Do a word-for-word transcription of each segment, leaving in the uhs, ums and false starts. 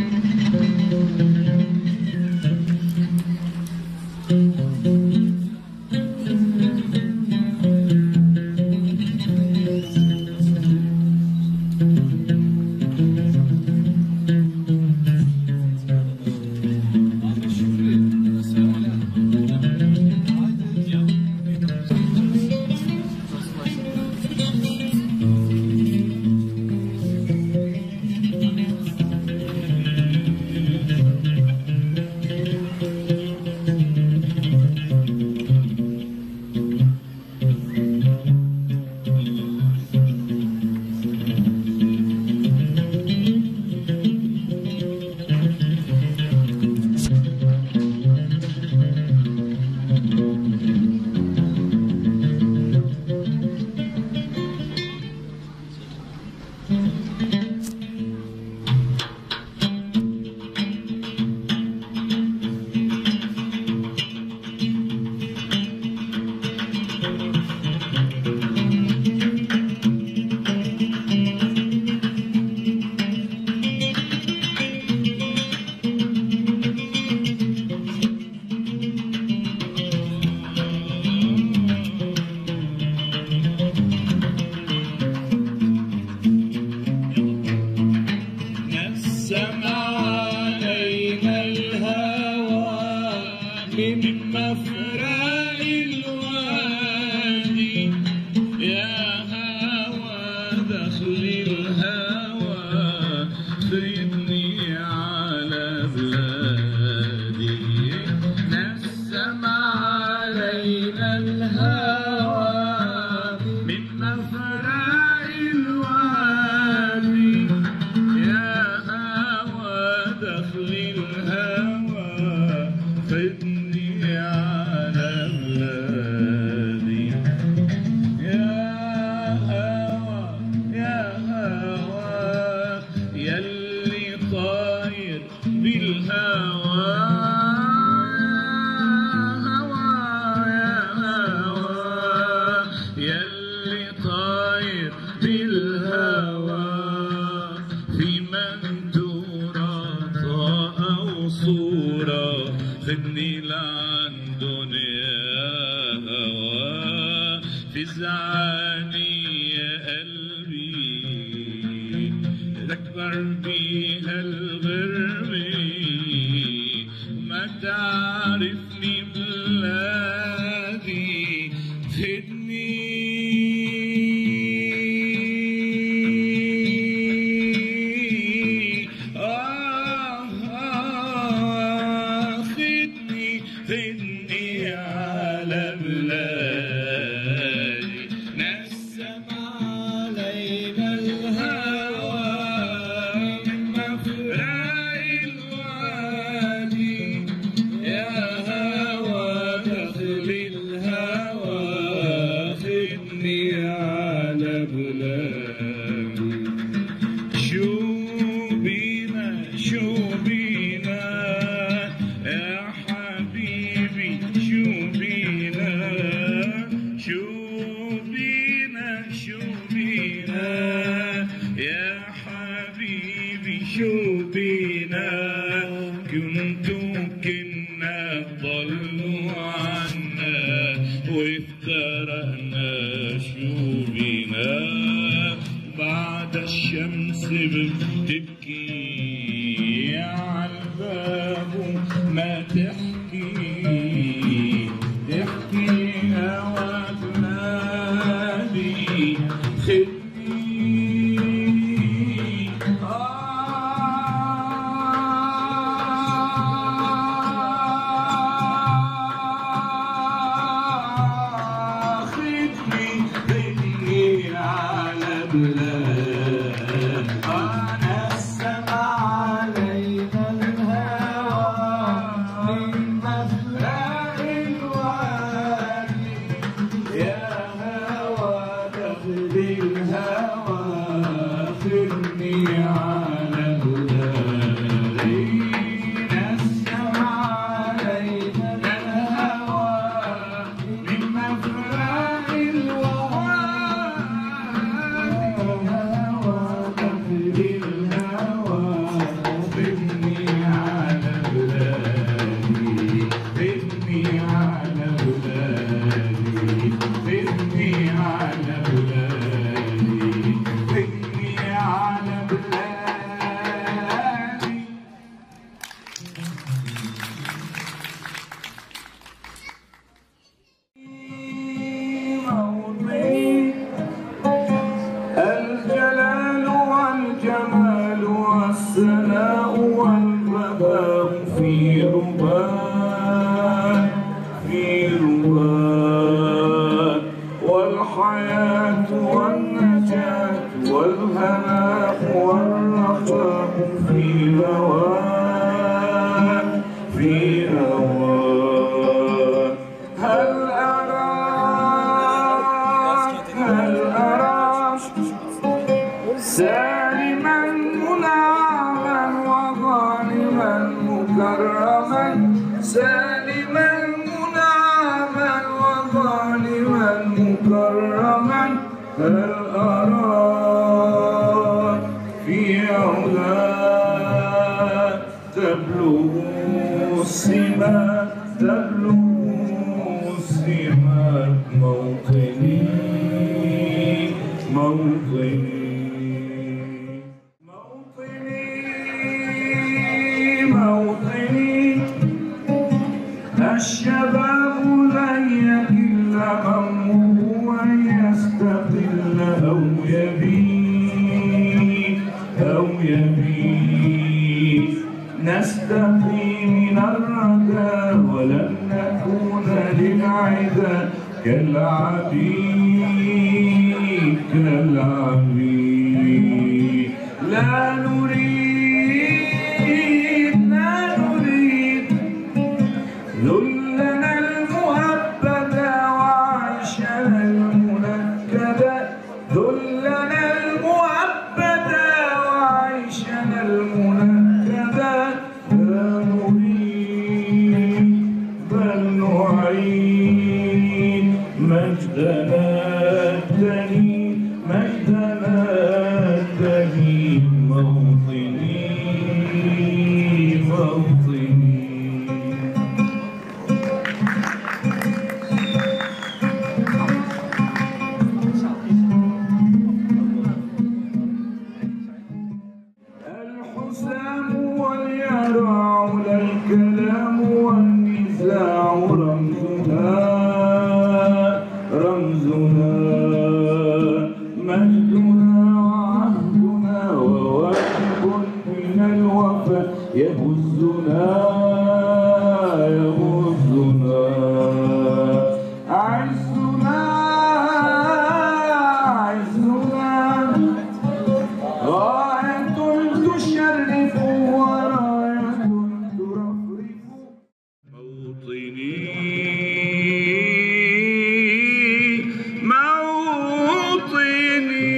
الهوى والرخاء في هواك في هواك. هل أراك هل أراك سالما منعما وظالما مكرما، سالما منعما وظالما مكرما. هل أراك في علاك تبلغ السماء تبلغ السماء موطني موطني موطني. الشباب لن يكل همه أن يستقل أو يبيد أو يبيد. نستقي من الردى ولن نكون للعدا كالعبيد كالعبيد. لا نريد لا نريد ذلنا المهبدا وعيشنا المنكدا، ذلنا المهبدا وعيشنا المنكدا. لا نريد بل نعيد مجدنا الدني مجدنا الدني موطني موطني. الحسام واليرع لا الكلام والنزاع رمزنا رمزنا مجدنا وعهدنا وواجب من الوفاء يهزنا يهزنا. عزنا عزنا غاية تشرف وراية ترفرف. موطني موطني.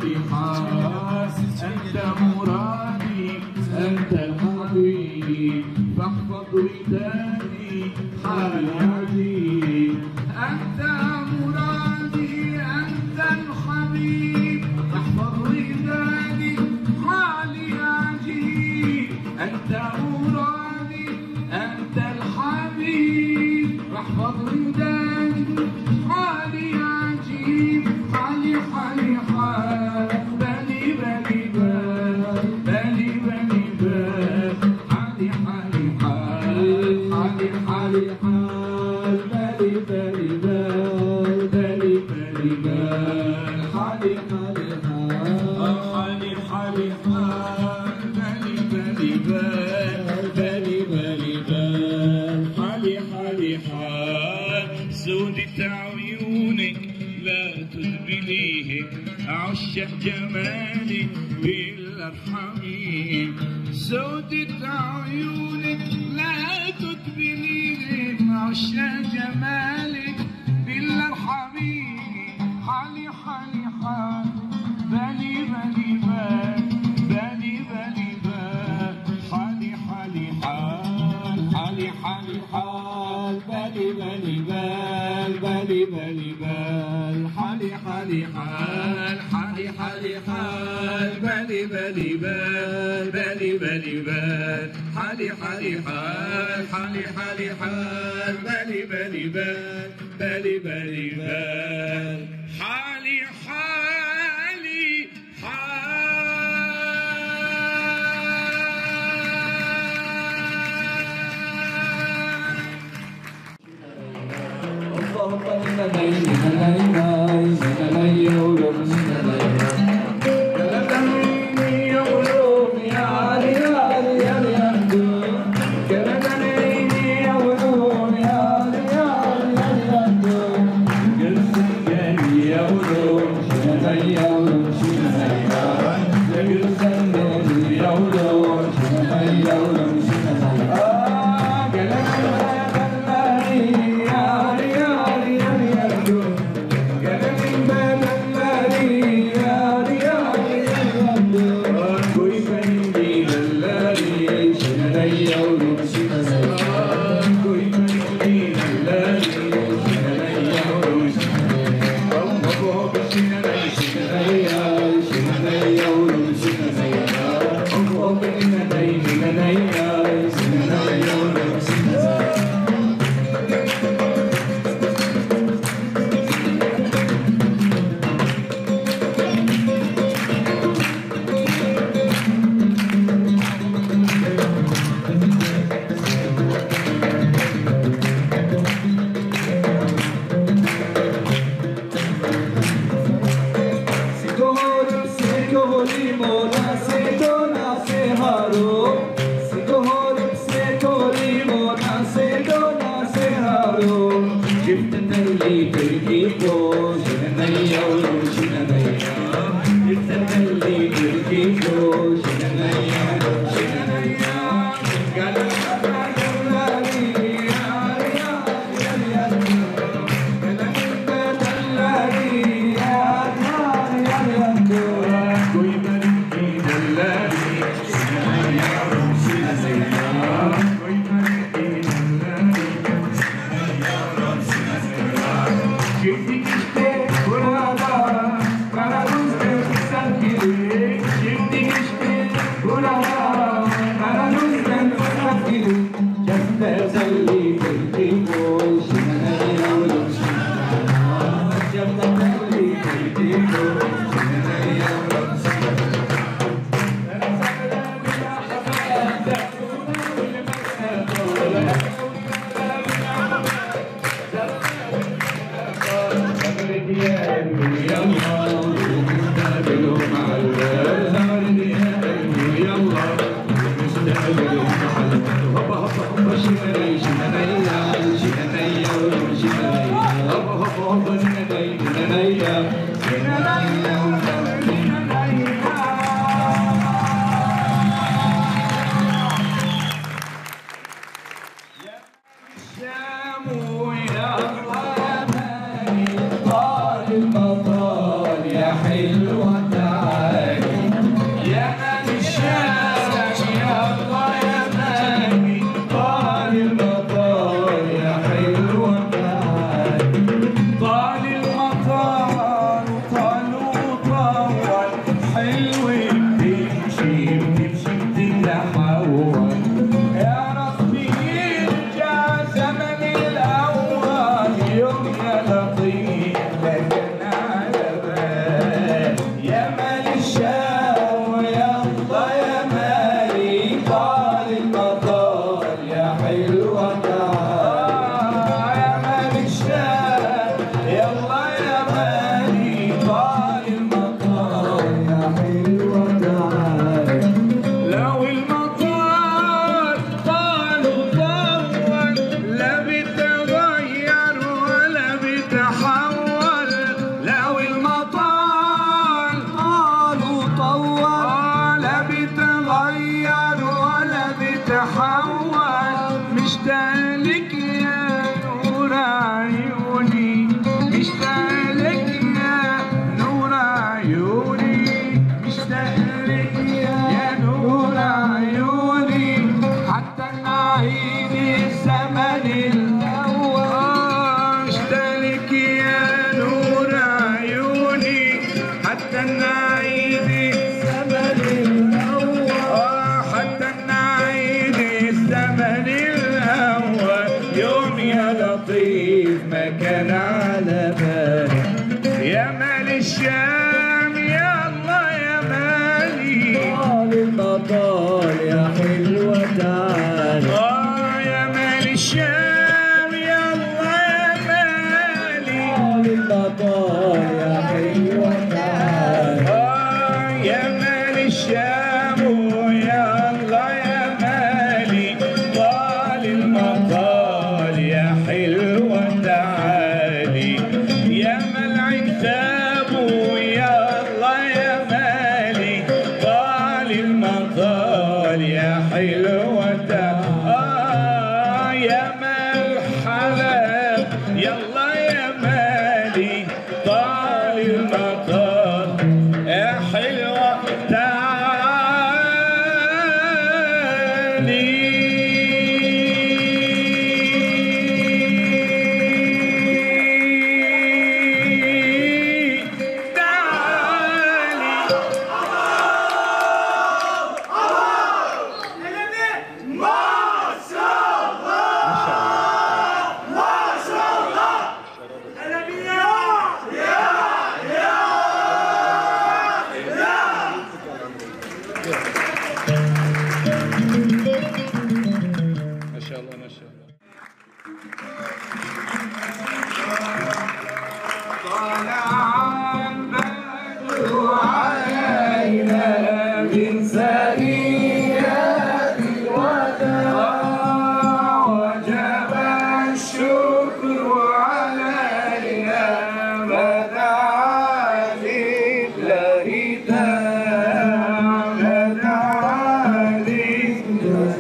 حالي حال أنت مرادي أنت الحبيب فاحفظ وداني حالي عجيب أنت مرادي أنت الحبيب فاحفظ وداني حالي عجيب أنت مرادي أنت الحبيب فاحفظ وداني حالي عجيب حالي حالي حال بالي بالي بال بالي بالي بال حالي حالي حال حالي حالي حال بالي بالي بال بالي بالي بال حالي حالي حال حالي حالي حال بالي بالي بال بالي بالي بال حالي حالي حال سودة عيونك لا تذبليه أعشق جمالك بالأرحمين سودة عيونك لا تذبليه أعشق جمالك بالأرحمين حالي حالي حال بالي بالي بال بالي بالي بال حالي حالي حال حالي حالي حال بالي بالي بال بالي بالي بال حالي حالي حال حالي حالي حال بالي بالي بال بالي بالي بال حالي حالي حال حالي حالي حال بالي بالي بال بالي بالي بال حالي حالي اللهم إنا نعيذك نعينا إنك لا يولد كلتني يولد يا علي يا علي يا علي كلتني يولد يا علي يا علي يا علي قلتني يولد شنو يولد شنو قلتني يولد شنو يولد شنو آه قلتني حلوة بتمشي بتمشي بتتحول يا ربي يرجع زمن الأول يوم يا لطيف لكن على بال يا مال الشام يا الله يا مالي طال المطار يا حلوة تعال يا مال الشام يا الله يا مالي طال المطار يا حلوة تعال لو المطار طال وطول لا بيتغير ولا بيتحول لو المطار طال وطول لا بيتغير ولا بيتحول مشتاق لك يا نور عيوني مشتاق لك يا نور عيوني مشتاق لك يا نور عيوني حتى نعيد الزمن الأول مشتاق لك يا نور عيوني حتى نعيد الزمن الأول حتى نعيد الزمن الأول يوم يا لطيف ما كان على بالي يا مال الشام يا الله يا مالي طال المطال يا حلوة تعال آه يا مال الشام يا الله يا مالي طال المطال يا حلوة تعال آه يا مال الشام يا الله يا مالي طال المطال يا حلوة تعالي يا مال عتاب يا الله يا مالي طال المطال يا حلوة آه يا مال حلب يلا يا مالي طال المطال يا حلوة تعالي ما شاء الله ما شاء الله طلع البدر علينا من ثنيات الوداع وجب الشكر علينا بدعا لله تعالى بدعا لله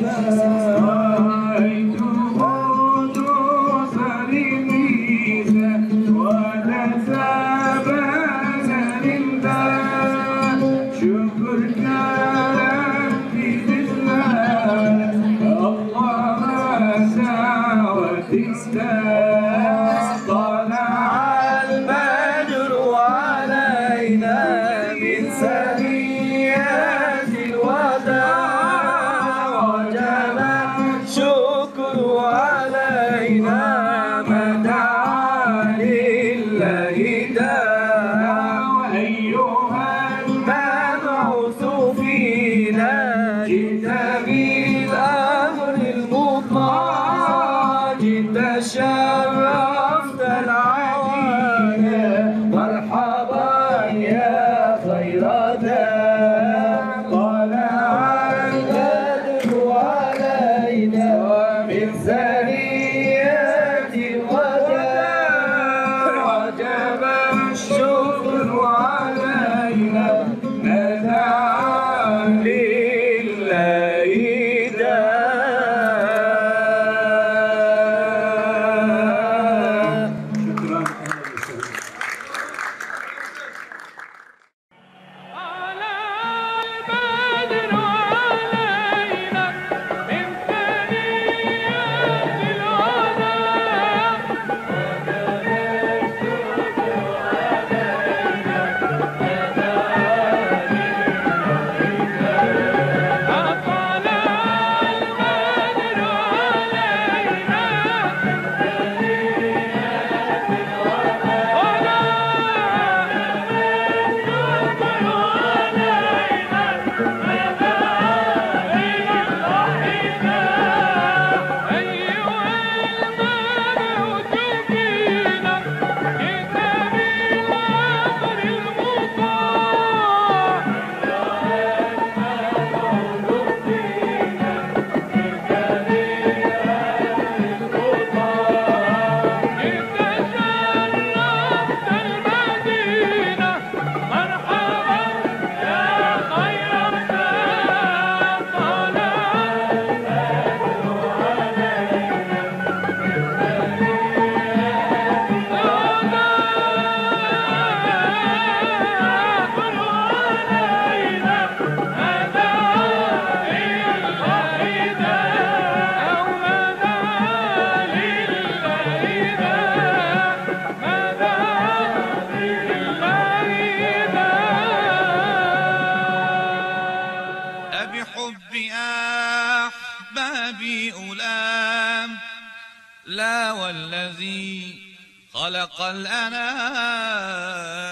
طلع البدر علينا من ثنيات الوداع وجب الشكر علينا مدعا لله داع أيها المبعوث فينا جئت بالأمر المطاع جئت شرفت العوالم مرحبا يا خير داع طلع البدر علينا من ثنيات الوداع وجب الشكر علينا الذي خلق الأنام